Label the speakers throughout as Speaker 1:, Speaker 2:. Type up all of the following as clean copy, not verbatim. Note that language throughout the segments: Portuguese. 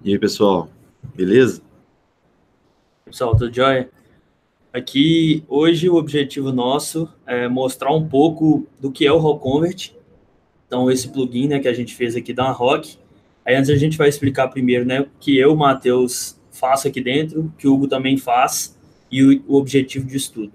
Speaker 1: E aí, pessoal, beleza?
Speaker 2: Pessoal, tudo jóia? Aqui, hoje, o objetivo nosso é mostrar um pouco do que é o Rock Convert. Então, esse plugin, né, que a gente fez aqui da Rock. Aí, antes a gente vai explicar primeiro, né, o que eu, Matheus, faço aqui dentro, o que o Hugo também faz e o objetivo disso tudo.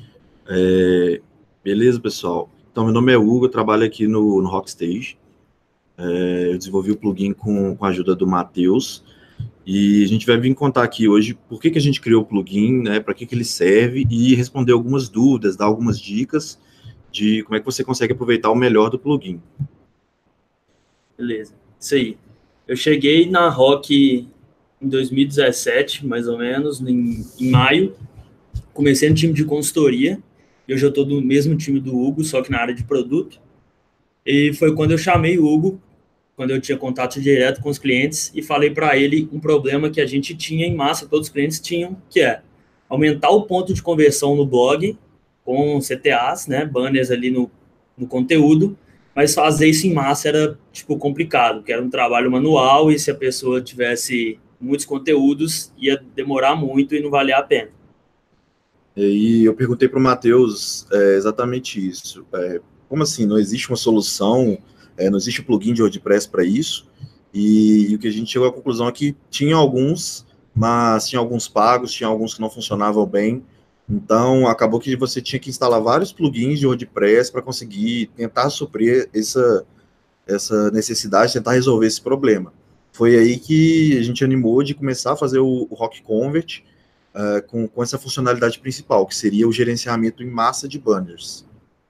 Speaker 1: Beleza, pessoal? Então, meu nome é Hugo, eu trabalho aqui no Rockstage. Eu desenvolvi o plugin com a ajuda do Matheus. E a gente vai vir contar aqui hoje por que a gente criou o plugin, né, para que ele serve e responder algumas dúvidas, dar algumas dicas de como é que você consegue aproveitar o melhor do plugin.
Speaker 2: Beleza, isso aí. Eu cheguei na Rock em 2017, mais ou menos, em maio. Comecei no time de consultoria. Eu já estou no mesmo time do Hugo, só que na área de produto. E foi quando eu chamei o Hugo, quando eu tinha contato direto com os clientes, e falei para ele um problema que a gente tinha em massa, todos os clientes tinham, que é aumentar o ponto de conversão no blog, com CTAs, né, banners ali no conteúdo, mas fazer isso em massa era, tipo, complicado, porque era um trabalho manual, e se a pessoa tivesse muitos conteúdos, ia demorar muito e não valia a pena.
Speaker 1: E eu perguntei para o Matheus exatamente isso. Como assim? Não existe uma solução, não existe um plugin de WordPress para isso? E o que a gente chegou à conclusão é que tinha alguns, mas tinha alguns pagos, tinha alguns que não funcionavam bem. Então, acabou que você tinha que instalar vários plugins de WordPress para conseguir tentar suprir essa necessidade, tentar resolver esse problema. Foi aí que a gente animou de começar a fazer o Rock Convert, com essa funcionalidade principal, que seria o gerenciamento em massa de banners.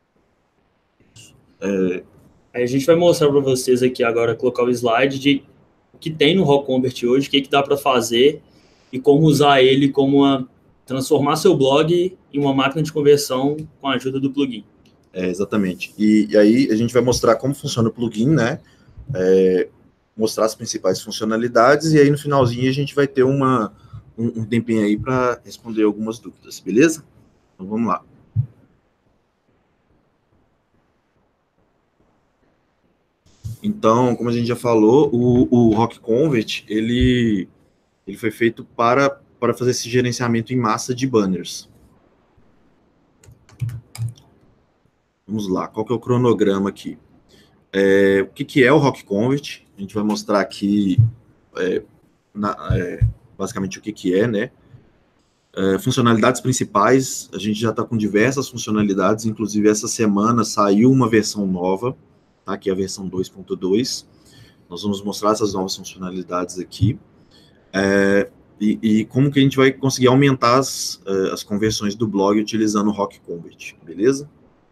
Speaker 2: Aí a gente vai mostrar para vocês aqui agora, colocar o slide de o que tem no Rock Convert hoje, o que dá para fazer e como usar ele transformar seu blog em uma máquina de conversão com a ajuda do plugin.
Speaker 1: Exatamente. E aí a gente vai mostrar como funciona o plugin, né? Mostrar as principais funcionalidades e aí no finalzinho a gente vai ter um tempinho aí para responder algumas dúvidas, beleza? Então vamos lá. Então, como a gente já falou, o Rock Convert, ele foi feito para fazer esse gerenciamento em massa de banners. Vamos lá, qual que é o cronograma aqui? O que é o Rock Convert? A gente vai mostrar aqui basicamente o que é, né? Funcionalidades principais, a gente já está com diversas funcionalidades, inclusive essa semana saiu uma versão nova, tá? Que é a versão 2.2. Nós vamos mostrar essas novas funcionalidades aqui. E como que a gente vai conseguir aumentar as conversões do blog utilizando o Rock Convert, beleza?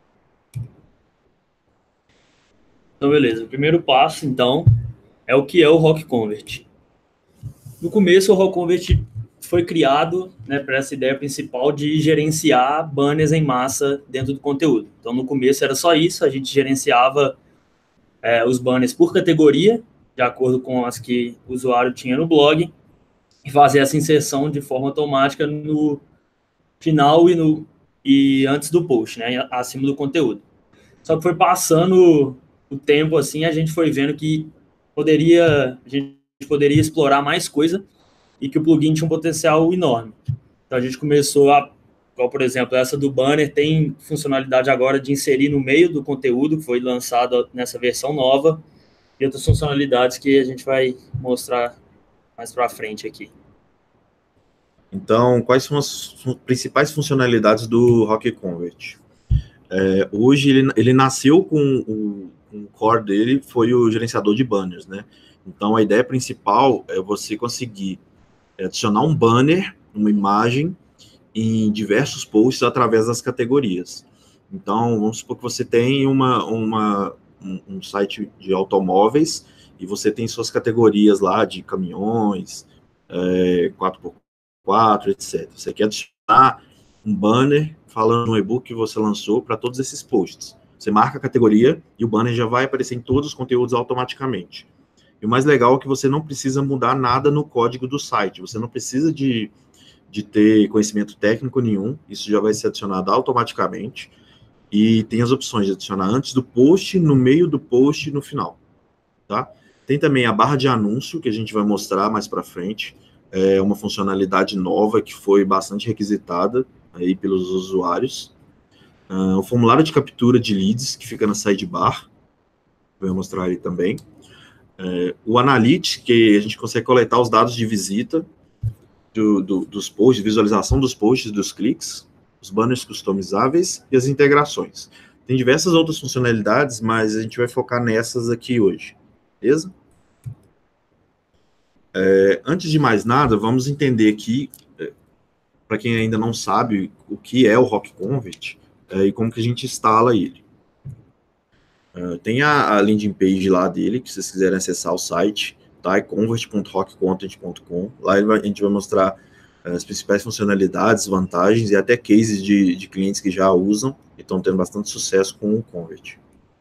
Speaker 2: Então, beleza. O primeiro passo, então, é o que é o Rock Convert. No começo, o Rock Convert foi criado, né, para essa ideia principal de gerenciar banners em massa dentro do conteúdo. Então, no começo era só isso, a gente gerenciava os banners por categoria, de acordo com as que o usuário tinha no blog, e fazer essa inserção de forma automática no final e antes do post, né, acima do conteúdo. Só que foi passando o tempo, assim, a gente foi vendo que a gente poderia explorar mais coisa e que o plugin tinha um potencial enorme. Então a gente começou por exemplo, essa do banner tem funcionalidade agora de inserir no meio do conteúdo, que foi lançado nessa versão nova, e outras funcionalidades que a gente vai mostrar mais para frente aqui.
Speaker 1: Então, quais são as principais funcionalidades do Rock Convert? Hoje ele nasceu com o core dele, foi o gerenciador de banners, né? Então, a ideia principal é você conseguir adicionar um banner, uma imagem, em diversos posts através das categorias. Então, vamos supor que você tem um site de automóveis e você tem suas categorias lá de caminhões, 4x4, etc. Você quer adicionar um banner falando no e-book que você lançou para todos esses posts. Você marca a categoria e o banner já vai aparecer em todos os conteúdos automaticamente. E o mais legal é que você não precisa mudar nada no código do site. Você não precisa de ter conhecimento técnico nenhum. Isso já vai ser adicionado automaticamente. E tem as opções de adicionar antes do post, no meio do post e no final. Tá? Tem também a barra de anúncio, que a gente vai mostrar mais para frente. É uma funcionalidade nova que foi bastante requisitada aí pelos usuários. O formulário de captura de leads, que fica na sidebar, vou mostrar aí também. O Analytics, que a gente consegue coletar os dados de visita dos posts, visualização dos posts, dos cliques, os banners customizáveis e as integrações. Tem diversas outras funcionalidades, mas a gente vai focar nessas aqui hoje, beleza? Antes de mais nada, vamos entender aqui, para quem ainda não sabe o que é o Rock Convert e como que a gente instala ele. Tem a landing page lá dele, que se vocês quiserem acessar o site, tá? É convert.rockcontent.com. Lá a gente vai mostrar as principais funcionalidades, vantagens e até cases de clientes que já usam e estão tendo bastante sucesso com o Convert.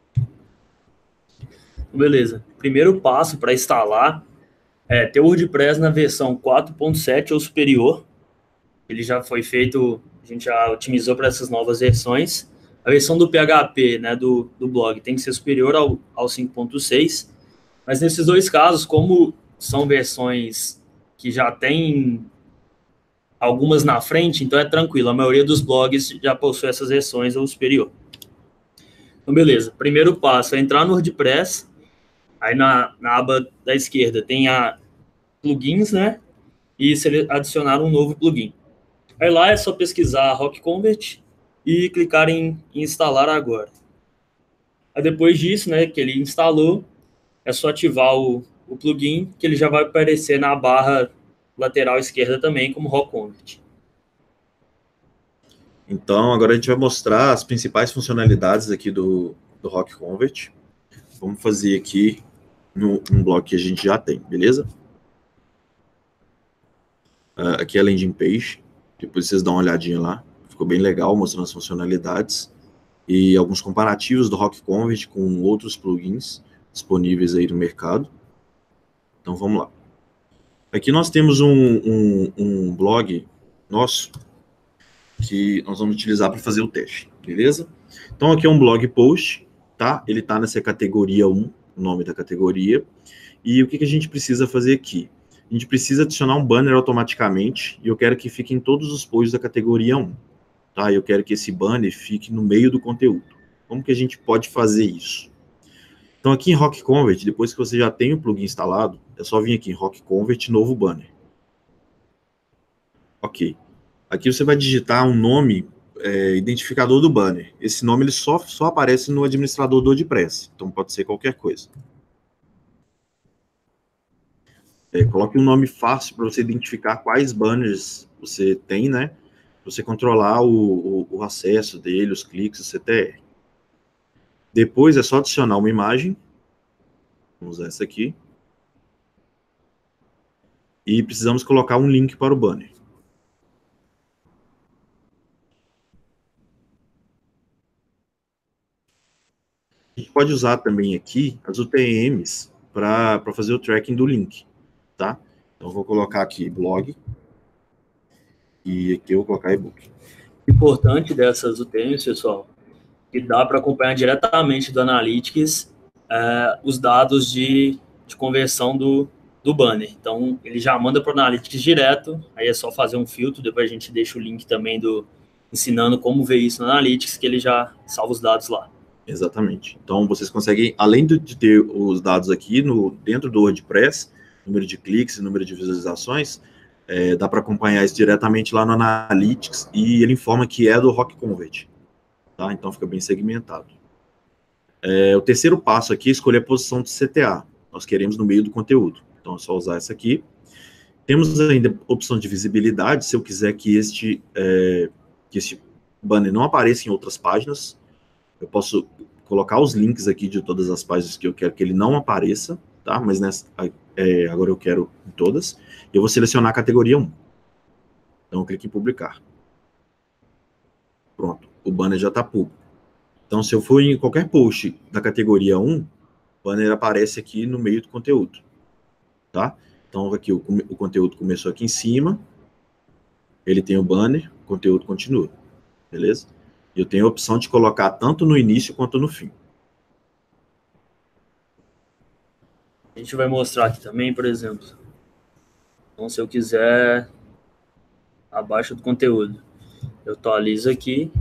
Speaker 2: Beleza. Primeiro passo para instalar é ter o WordPress na versão 4.7 ou superior. Ele já foi feito, a gente já otimizou para essas novas versões. A versão do PHP, né, do blog, tem que ser superior ao 5.6. Mas nesses dois casos, como são versões que já tem algumas na frente, então é tranquilo. A maioria dos blogs já possui essas versões ou superior. Então, beleza. Primeiro passo é entrar no WordPress. Aí na aba da esquerda tem a plugins, né? E adicionar um novo plugin. Aí lá é só pesquisar Rock Convert e clicar em instalar agora. Aí depois disso, né, que ele instalou, é só ativar o plugin, que ele já vai aparecer na barra lateral esquerda também como Rock Convert.
Speaker 1: Então, agora a gente vai mostrar as principais funcionalidades aqui do Rock Convert. Vamos fazer aqui num bloco que a gente já tem, beleza? Aqui é a landing page. Depois vocês dão uma olhadinha lá. Ficou bem legal, mostrando as funcionalidades. E alguns comparativos do Rock Convert com outros plugins disponíveis aí no mercado. Então, vamos lá. Aqui nós temos um blog nosso que nós vamos utilizar para fazer o teste, beleza? Então, aqui é um blog post, tá? Ele está nessa categoria 1, o nome da categoria. E o que a gente precisa fazer aqui? A gente precisa adicionar um banner automaticamente, e eu quero que fique em todos os posts da categoria 1, tá? Eu quero que esse banner fique no meio do conteúdo. Como que a gente pode fazer isso? Então, aqui em Rock Convert, depois que você já tem o plugin instalado, é só vir aqui em Rock Convert, novo banner. Ok. Aqui você vai digitar um nome identificador do banner. Esse nome ele só aparece no administrador do WordPress, então pode ser qualquer coisa. Coloque um nome fácil para você identificar quais banners você tem, né? Para você controlar o acesso dele, os cliques, o CTR. Depois é só adicionar uma imagem. Vamos usar essa aqui. E precisamos colocar um link para o banner. A gente pode usar também aqui as UTMs para fazer o tracking do link, tá? Então, eu vou colocar aqui blog e aqui eu vou colocar e-book.
Speaker 2: Importante dessas UTMs, pessoal, que dá para acompanhar diretamente do Analytics os dados de conversão do banner. Então, ele já manda para o Analytics direto, aí é só fazer um filtro, depois a gente deixa o link também ensinando como ver isso no Analytics, que ele já salva os dados lá.
Speaker 1: Exatamente. Então, vocês conseguem, além de ter os dados aqui dentro do WordPress, número de cliques e número de visualizações, dá para acompanhar isso diretamente lá no Analytics e ele informa que é do Rock Convert. Tá? Então, fica bem segmentado. O terceiro passo aqui é escolher a posição de CTA. Nós queremos no meio do conteúdo. Então, é só usar essa aqui. Temos ainda a opção de visibilidade, se eu quiser que este banner não apareça em outras páginas. Eu posso colocar os links aqui de todas as páginas que eu quero que ele não apareça, tá? Mas agora eu quero em todas. Eu vou selecionar a categoria 1. Então, eu clico em publicar. Pronto, o banner já está público. Então, se eu for em qualquer post da categoria 1, o banner aparece aqui no meio do conteúdo, tá? Então, aqui o conteúdo começou aqui em cima, ele tem o banner, o conteúdo continua, beleza? Eu tenho a opção de colocar tanto no início quanto no fim.
Speaker 2: A gente vai mostrar aqui também, por exemplo. Então, se eu quiser abaixo do conteúdo, eu atualizo aqui.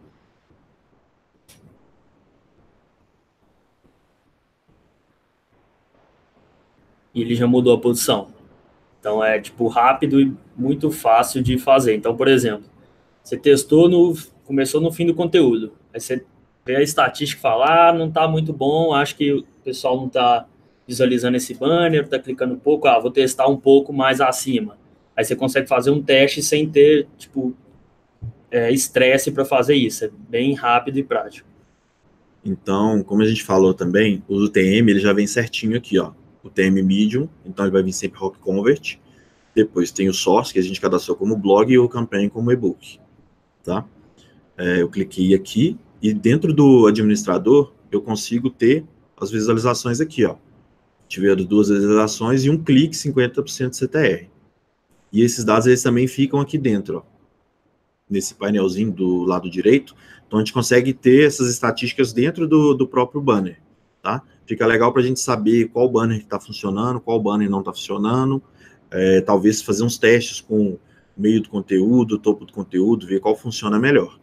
Speaker 2: E ele já mudou a posição. Então, é, tipo, rápido e muito fácil de fazer. Então, por exemplo, você testou começou no fim do conteúdo. Aí você vê a estatística e fala, não está muito bom, acho que o pessoal não está visualizando esse banner, está clicando um pouco, vou testar um pouco mais acima. Aí você consegue fazer um teste sem ter, tipo, estresse para fazer isso. É bem rápido e prático.
Speaker 1: Então, como a gente falou também, o UTM ele já vem certinho aqui, ó. O TM Medium, então ele vai vir sempre Rock Convert. Depois tem o Source, que a gente cadastrou como blog, e o Campaign como e-book, tá? Eu cliquei aqui, e dentro do administrador, eu consigo ter as visualizações aqui, ó. Tiveram 2 visualizações e um clique, 50% de CTR. E esses dados, eles também ficam aqui dentro, ó, nesse painelzinho do lado direito. Então, a gente consegue ter essas estatísticas dentro do próprio banner, tá? Fica legal para a gente saber qual banner está funcionando, qual banner não está funcionando, talvez fazer uns testes com o meio do conteúdo, topo do conteúdo, ver qual funciona melhor.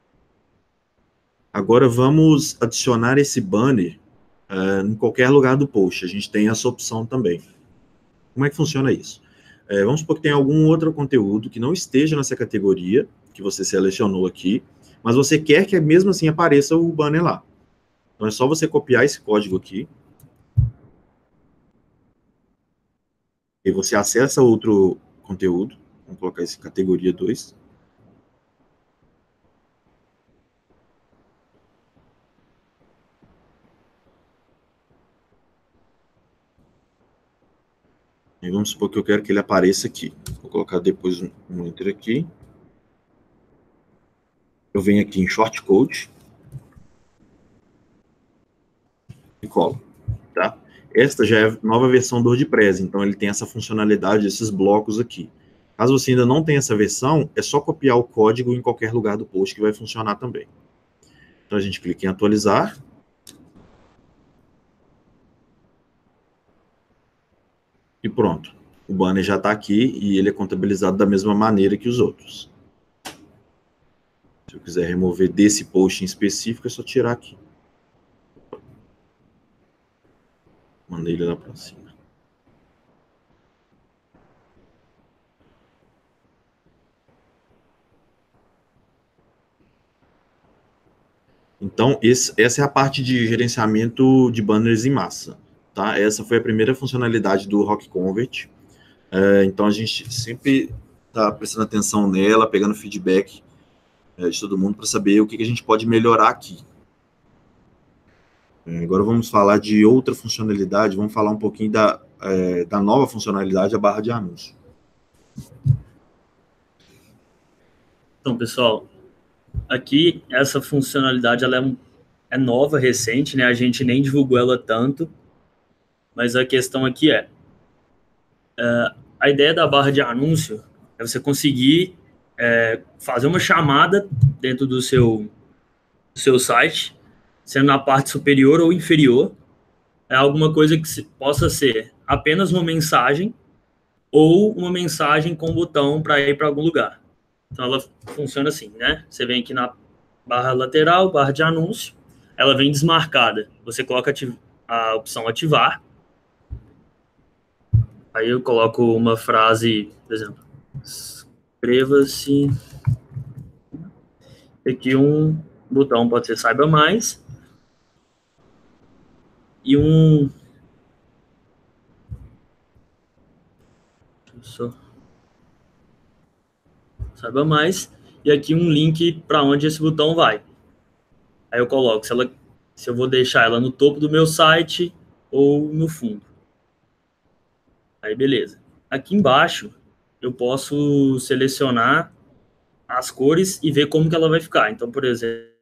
Speaker 1: Agora, vamos adicionar esse banner em qualquer lugar do post. A gente tem essa opção também. Como é que funciona isso? Vamos supor que tem algum outro conteúdo que não esteja nessa categoria, que você selecionou aqui, mas você quer que mesmo assim apareça o banner lá. Então é só você copiar esse código aqui, e você acessa outro conteúdo, vamos colocar esse categoria 2. E vamos supor que eu quero que ele apareça aqui. Vou colocar depois um enter aqui. Eu venho aqui em shortcode e colo, tá? Esta já é a nova versão do WordPress, então ele tem essa funcionalidade, esses blocos aqui. Caso você ainda não tenha essa versão, é só copiar o código em qualquer lugar do post que vai funcionar também. Então a gente clica em atualizar. E pronto. O banner já está aqui e ele é contabilizado da mesma maneira que os outros. Se eu quiser remover desse post em específico, é só tirar aqui. Mandei ele lá para cima. Então, essa é a parte de gerenciamento de banners em massa. Tá? Essa foi a primeira funcionalidade do Rock Convert. Então, a gente sempre está prestando atenção nela, pegando feedback de todo mundo para saber o que a gente pode melhorar aqui. Agora vamos falar de outra funcionalidade, vamos falar um pouquinho da nova funcionalidade, a barra de anúncio.
Speaker 2: Então, pessoal, aqui essa funcionalidade ela é nova, recente, né? A gente nem divulgou ela tanto, mas a questão aqui a ideia da barra de anúncio é você conseguir fazer uma chamada dentro do seu site, sendo na parte superior ou inferior, alguma coisa que possa ser apenas uma mensagem ou uma mensagem com botão para ir para algum lugar. Então ela funciona assim, né? Você vem aqui na barra lateral, barra de anúncio, ela vem desmarcada. Você coloca a opção ativar. Aí eu coloco uma frase, por exemplo, inscreva-se. Aqui um botão pode ser saiba mais. E saiba mais. E aqui um link para onde esse botão vai. Aí eu coloco se eu vou deixar ela no topo do meu site ou no fundo. Aí beleza. Aqui embaixo eu posso selecionar as cores e ver como que ela vai ficar. Então, por exemplo,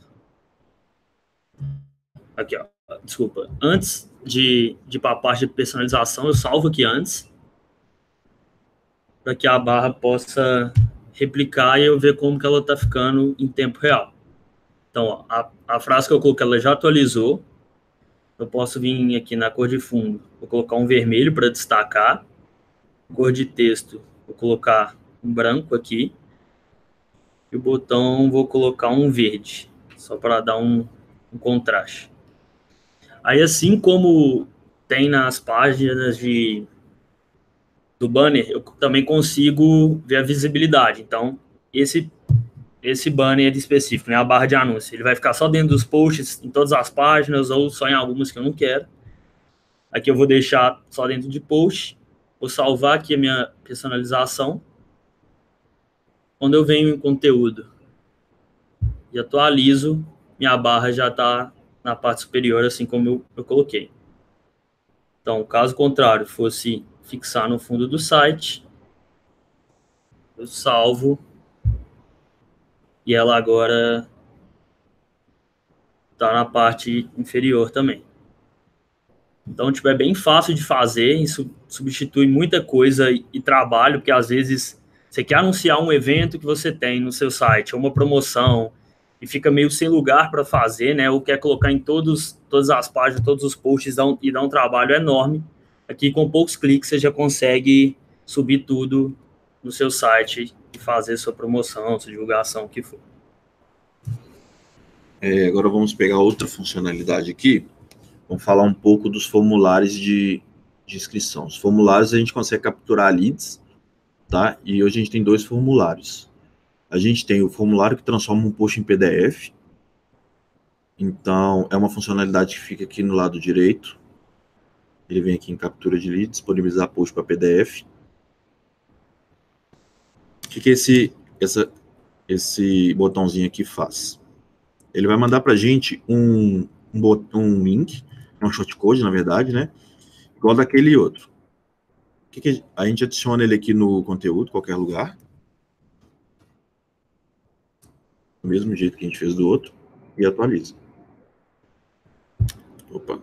Speaker 2: aqui ó, desculpa, antes de ir para a parte de personalização, eu salvo aqui antes, para que a barra possa replicar e eu ver como que ela está ficando em tempo real. Então, ó, a frase que eu coloquei, ela já atualizou. eu posso vir aqui na cor de fundo, vou colocar um vermelho para destacar, cor de texto, vou colocar um branco aqui, e o botão vou colocar um verde, só para dar um contraste. Aí, assim como tem nas páginas do banner, eu também consigo ver a visibilidade. Então, esse banner específico, né, a barra de anúncio, ele vai ficar só dentro dos posts, em todas as páginas, ou só em algumas que eu não quero. Aqui eu vou deixar só dentro de post, vou salvar aqui a minha personalização. Quando eu venho em conteúdo e atualizo, minha barra já está na parte superior, assim como eu coloquei. Então, caso contrário, fosse fixar no fundo do site, eu salvo, e ela agora está na parte inferior também. Então, tipo, é bem fácil de fazer, isso substitui muita coisa e trabalho, porque às vezes você quer anunciar um evento que você tem no seu site, ou uma promoção, e fica meio sem lugar para fazer, né? Ou quer colocar em todas as páginas, todos os posts, e dá um trabalho enorme. Aqui, com poucos cliques, você já consegue subir tudo no seu site e fazer sua promoção, sua divulgação, o que for.
Speaker 1: Agora vamos pegar outra funcionalidade aqui. Vamos falar um pouco dos formulários de inscrição. Os formulários a gente consegue capturar leads, tá? E hoje a gente tem 2 formulários. A gente tem o formulário que transforma um post em PDF. Então, é uma funcionalidade que fica aqui no lado direito. Ele vem aqui em captura de leads, disponibilizar post para PDF. O que esse botãozinho aqui faz? Ele vai mandar para a gente um link, um shortcode, na verdade, né? Igual daquele outro. A gente adiciona ele aqui no conteúdo, qualquer lugar. Do mesmo jeito que a gente fez do outro. E atualiza. Opa.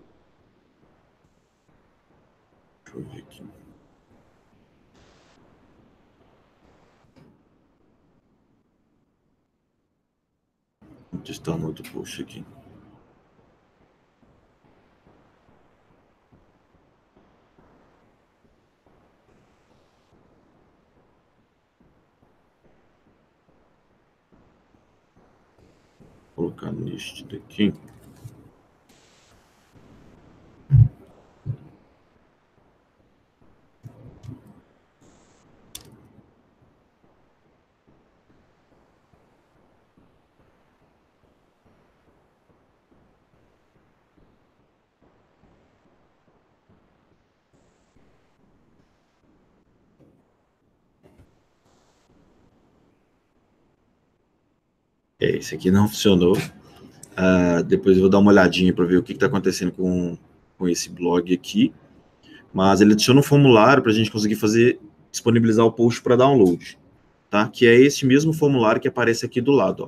Speaker 1: Deixa eu ver aqui. Vou testar no outro post aqui. Vou colocar neste daqui. Esse aqui não funcionou. Depois eu vou dar uma olhadinha para ver o que está acontecendo com esse blog aqui. Mas ele adiciona um formulário para a gente conseguir disponibilizar o post para download, tá? Que é esse mesmo formulário que aparece aqui do lado, ó.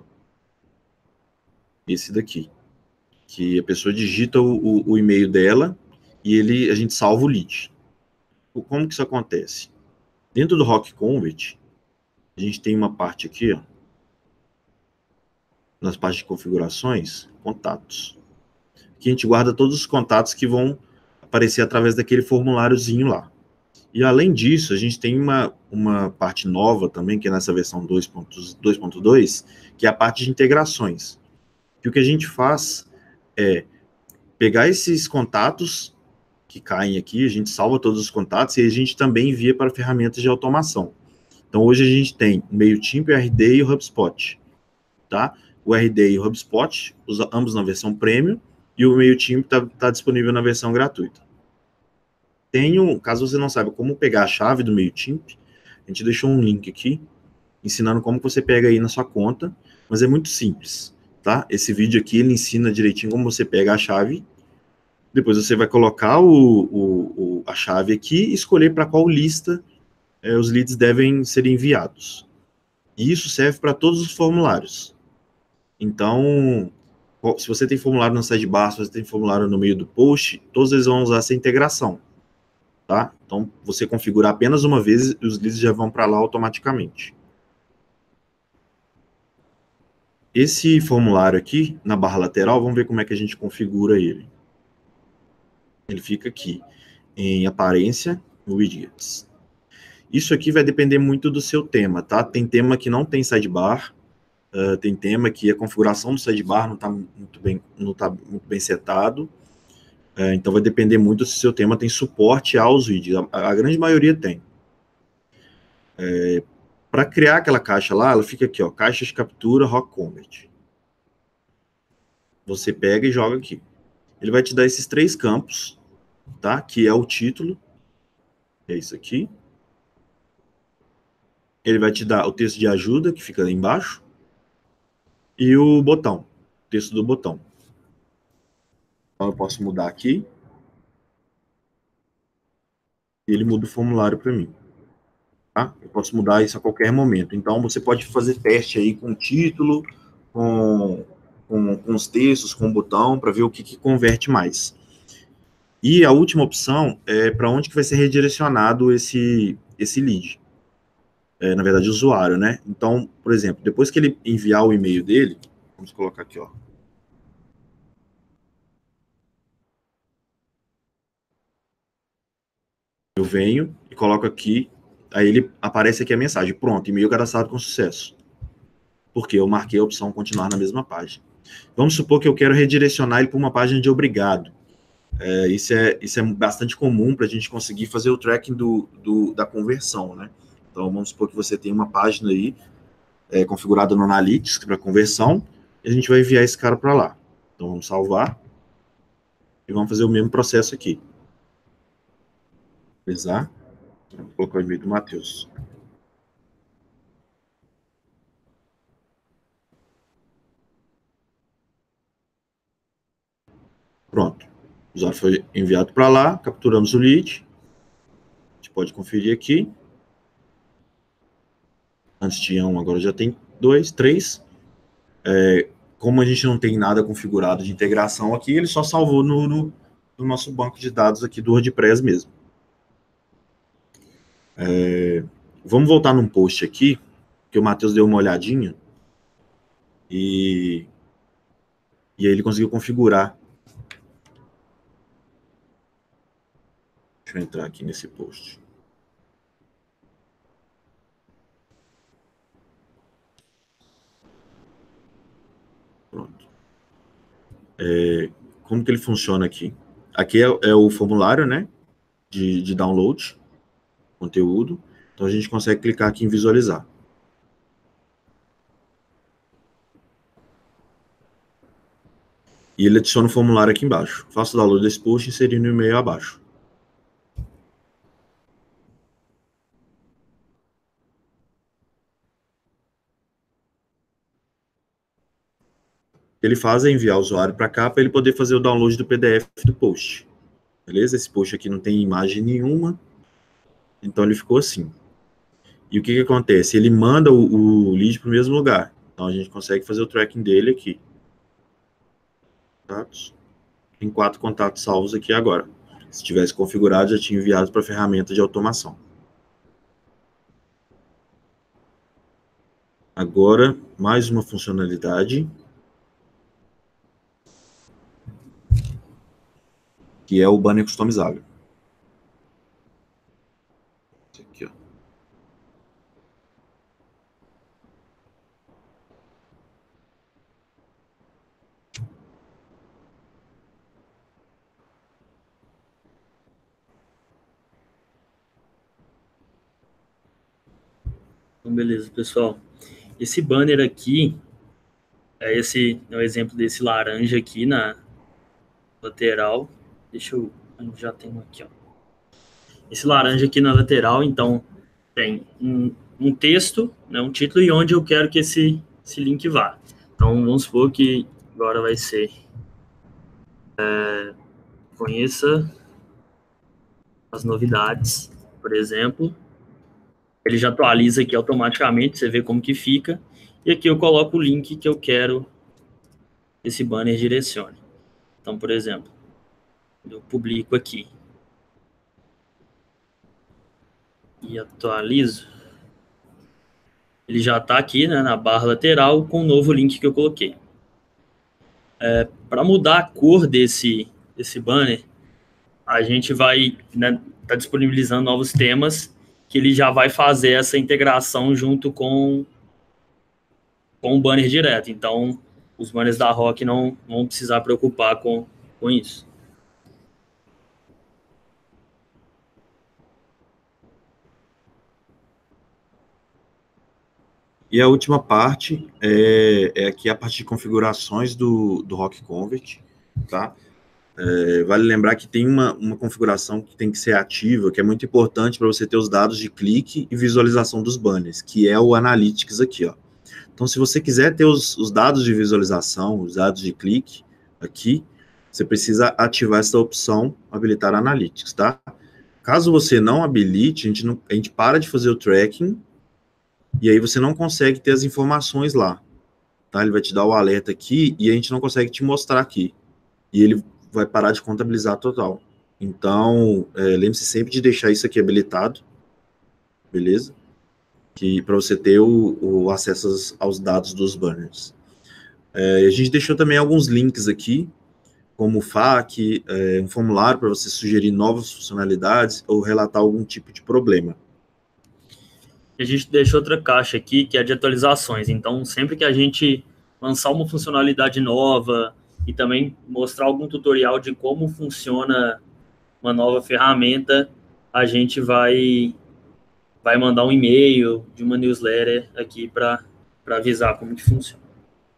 Speaker 1: Esse daqui. Que a pessoa digita o e-mail dela e a gente salva o lead. Como que isso acontece? Dentro do Rock Convert, a gente tem uma parte aqui, ó, nas partes de configurações, contatos. Aqui a gente guarda todos os contatos que vão aparecer através daquele formuláriozinho lá. E além disso, a gente tem uma parte nova também, que é nessa versão 2.2, que é a parte de integrações. E o que a gente faz é pegar esses contatos que caem aqui, a gente salva todos os contatos e a gente também envia para ferramentas de automação. Então, hoje a gente tem o MailChimp, o RD e o HubSpot, tá? O RD e o HubSpot, ambos na versão Premium, e o MailChimp tá disponível na versão gratuita. Caso você não saiba como pegar a chave do MailChimp, a gente deixou um link aqui, ensinando como você pega aí na sua conta, mas é muito simples, tá? Esse vídeo aqui, ele ensina direitinho como você pega a chave, depois você vai colocar a chave aqui e escolher para qual lista os leads devem ser enviados. E isso serve para todos os formulários. Então, se você tem formulário no sidebar, se você tem formulário no meio do post, todos eles vão usar essa integração, tá? Então, você configura apenas uma vez e os leads já vão para lá automaticamente. Esse formulário aqui, na barra lateral, vamos ver como é que a gente configura ele. Ele fica aqui em aparência, widgets. Isso aqui vai depender muito do seu tema, tá? Tem tema que não tem sidebar, tem tema que a configuração do sidebar não está muito bem setado, então vai depender muito se o seu tema tem suporte aos widgets. A grande maioria tem. Para criar aquela caixa lá, ela fica aqui, ó, caixa de captura Rock Convert. Você pega e joga aqui. Ele vai te dar esses 3 campos, tá? Que é o título, é isso aqui. Ele vai te dar o texto de ajuda, que fica lá embaixo, e o botão, o texto do botão. Então eu posso mudar aqui, e ele muda o formulário para mim. Tá? Eu posso mudar isso a qualquer momento. Então você pode fazer teste aí com o título, com os textos, com o botão, para ver o que converte mais. E a última opção é para onde que vai ser redirecionado esse lead. Na verdade, o usuário, né? Então, por exemplo, depois que ele enviar o e-mail dele, vamos colocar aqui, ó. Eu venho e coloco aqui, aí ele aparece aqui a mensagem, pronto, e-mail cadastrado com sucesso. Porque eu marquei a opção continuar na mesma página. Vamos supor que eu quero redirecionar ele para uma página de obrigado. Isso é bastante comum para a gente conseguir fazer o tracking da conversão, né? Então, vamos supor que você tem uma página aí configurada no Analytics para conversão, e a gente vai enviar esse cara para lá. Então, vamos salvar e vamos fazer o mesmo processo aqui. Pesar. Vou colocar o e-mail do Matheus. Pronto. O usuário foi enviado para lá, capturamos o lead. A gente pode conferir aqui. Antes tinha 1, agora já tem 2, 3. Como a gente não tem nada configurado de integração aqui, ele só salvou no nosso banco de dados aqui do WordPress mesmo. Vamos voltar num post aqui, que o Matheus deu uma olhadinha, e aí ele conseguiu configurar. Deixa eu entrar aqui nesse post. Pronto. Como que ele funciona aqui? Aqui é o formulário, né, de download, conteúdo. Então a gente consegue clicar aqui em visualizar. E ele adiciona o formulário aqui embaixo. Faça o download desse post inserindo o e-mail abaixo. O que ele faz é enviar o usuário para cá para ele poder fazer o download do PDF do post. Beleza? Esse post aqui não tem imagem nenhuma, então ele ficou assim. E o que acontece? Ele manda o lead para o mesmo lugar. Então a gente consegue fazer o tracking dele aqui. Contatos. Tem 4 contatos salvos aqui agora. Se tivesse configurado, já tinha enviado para a ferramenta de automação. Agora, mais uma funcionalidade, que é o banner customizável. Esse aqui, ó.
Speaker 2: Então, beleza, pessoal. Esse banner aqui, esse é o exemplo desse laranja aqui na lateral. Deixa eu... Já tenho aqui, ó. Esse laranja aqui na lateral, então, tem um texto, né, um título e onde eu quero que esse link vá. Então, vamos supor que agora vai ser conheça as novidades, por exemplo. Ele já atualiza aqui automaticamente, você vê como que fica. E aqui eu coloco o link que eu quero que esse banner direcione. Então, por exemplo, eu publico aqui e atualizo. Ele já está aqui, né, na barra lateral com o novo link que eu coloquei. Para mudar a cor desse banner, a gente vai, né, tá disponibilizando novos temas que ele já vai fazer essa integração junto com o banner direto. Então, os banners da Rock não vão precisar preocupar com isso.
Speaker 1: E a última parte é aqui a parte de configurações do Rock Convert, tá? Vale lembrar que tem uma configuração que tem que ser ativa, que é muito importante para você ter os dados de clique e visualização dos banners, que é o Analytics aqui, ó. Então, se você quiser ter os dados de visualização, os dados de clique aqui, você precisa ativar essa opção, habilitar Analytics, tá? Caso você não habilite, a gente para de fazer o tracking, e aí você não consegue ter as informações lá, tá? Ele vai te dar o alerta aqui, e a gente não consegue te mostrar aqui. E ele vai parar de contabilizar total. Então, lembre-se sempre de deixar isso aqui habilitado, beleza? Para você ter o acesso aos dados dos banners. A gente deixou também alguns links aqui, como o FAQ, um formulário para você sugerir novas funcionalidades ou relatar algum tipo de problema.
Speaker 2: E a gente deixou outra caixa aqui, que é de atualizações. Então, sempre que a gente lançar uma funcionalidade nova e também mostrar algum tutorial de como funciona uma nova ferramenta, a gente vai mandar um e-mail de uma newsletter aqui para avisar como que funciona.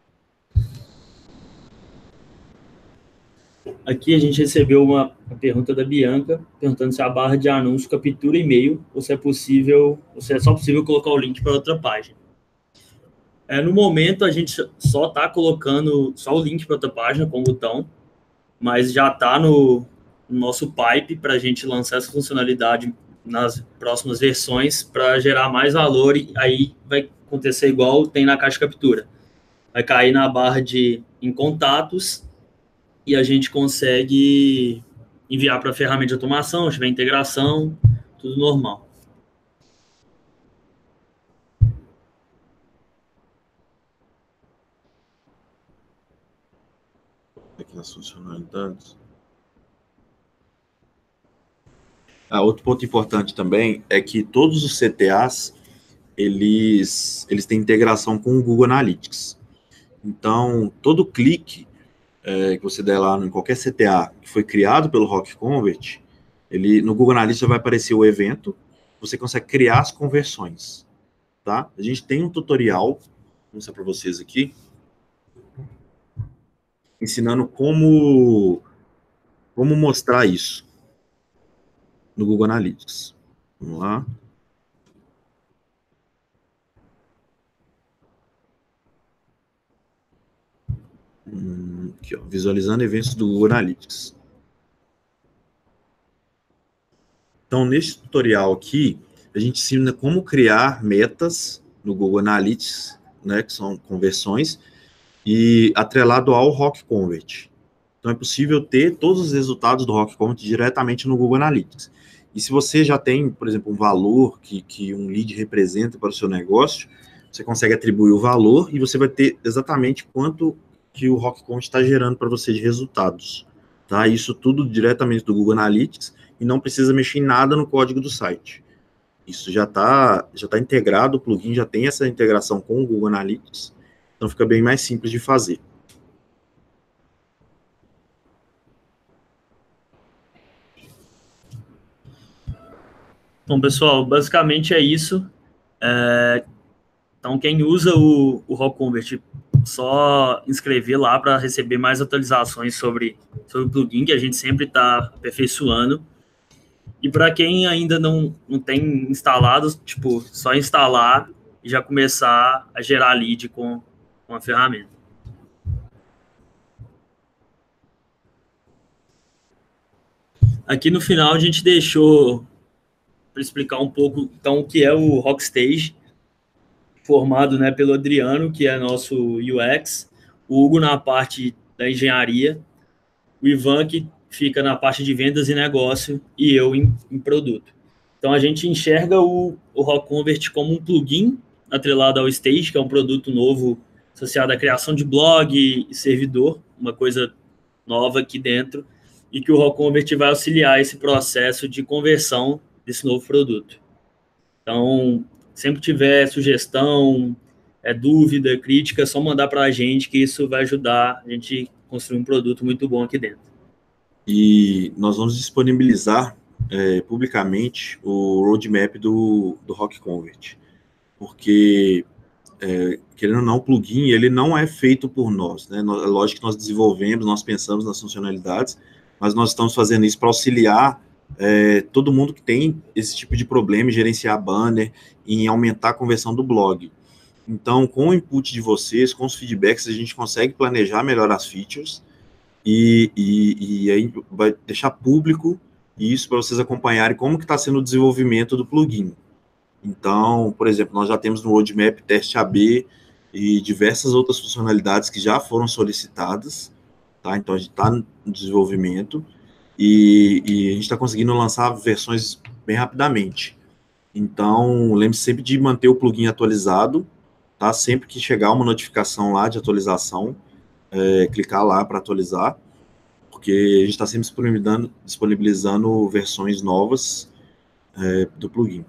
Speaker 2: Aqui a gente recebeu uma pergunta da Bianca, perguntando se a barra de anúncio captura e-mail ou se é só possível colocar o link para outra página. No momento, a gente só está colocando só o link para outra página com o botão, mas já está no nosso pipe para a gente lançar essa funcionalidade nas próximas versões para gerar mais valor, e aí vai acontecer igual tem na caixa de captura. Vai cair na barra em contatos e a gente consegue enviar para a ferramenta de automação, tiver integração, tudo normal.
Speaker 1: Aqui nas funcionalidades. Outro ponto importante também é que todos os CTAs, eles têm integração com o Google Analytics. Então, todo clique que você der lá em qualquer CTA que foi criado pelo Rock Convert, no Google Analytics vai aparecer o evento, você consegue criar as conversões, tá? A gente tem um tutorial, vou mostrar para vocês aqui, ensinando como mostrar isso no Google Analytics. Vamos lá. Aqui, ó, visualizando eventos do Google Analytics. Então, neste tutorial aqui, a gente ensina como criar metas no Google Analytics, né, que são conversões, e atrelado ao Rock Convert. Então, é possível ter todos os resultados do Rock Convert diretamente no Google Analytics. E se você já tem, por exemplo, um valor que um lead representa para o seu negócio, você consegue atribuir o valor e você vai ter exatamente quanto que o Rock Convert está gerando para você de resultados. Tá? Isso tudo diretamente do Google Analytics e não precisa mexer em nada no código do site. Isso já tá integrado, o plugin já tem essa integração com o Google Analytics, então fica bem mais simples de fazer.
Speaker 2: Bom, pessoal, basicamente é isso. Então, quem usa o Rock Convert, só inscrever lá para receber mais atualizações sobre o plugin, que a gente sempre está aperfeiçoando. E para quem ainda não tem instalado, tipo, só instalar e já começar a gerar lead com a ferramenta. Aqui no final a gente deixou para explicar um pouco então o que é o Rockstage, formado, né, pelo Adriano, que é nosso UX, o Hugo na parte da engenharia, o Ivan, que fica na parte de vendas e negócio, e eu em produto. Então, a gente enxerga o Rock Convert como um plugin atrelado ao Stage, que é um produto novo associado à criação de blog e servidor, uma coisa nova aqui dentro, e que o Rock Convert vai auxiliar esse processo de conversão desse novo produto. Então, sempre tiver sugestão, dúvida, crítica, é só mandar para a gente, que isso vai ajudar a gente a construir um produto muito bom aqui dentro.
Speaker 1: E nós vamos disponibilizar publicamente o roadmap do Rock Convert, porque, querendo ou não, o plugin ele não é feito por nós, né? Lógico que nós desenvolvemos, nós pensamos nas funcionalidades, mas nós estamos fazendo isso para auxiliar todo mundo que tem esse tipo de problema, em gerenciar banner, em aumentar a conversão do blog. Então, com o input de vocês, com os feedbacks, a gente consegue planejar melhor as features e aí vai deixar público isso para vocês acompanharem como que está sendo o desenvolvimento do plugin. Então, por exemplo, nós já temos no roadmap teste AB e diversas outras funcionalidades que já foram solicitadas, tá? Então, a gente está no desenvolvimento e a gente está conseguindo lançar versões bem rapidamente. Então, lembre-se sempre de manter o plugin atualizado, tá? Sempre que chegar uma notificação lá de atualização, clicar lá para atualizar, porque a gente está sempre disponibilizando versões novas do plugin.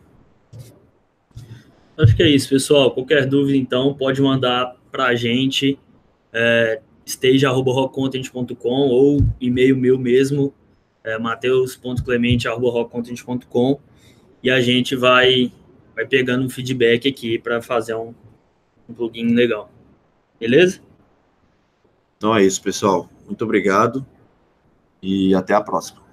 Speaker 2: Acho que é isso, pessoal. Qualquer dúvida, então, pode mandar para a gente, stage@rockcontent.com ou e-mail meu mesmo, mateus.clemente@rockcontent.com, e a gente vai pegando um feedback aqui para fazer um plugin legal. Beleza?
Speaker 1: Então é isso, pessoal. Muito obrigado e até a próxima.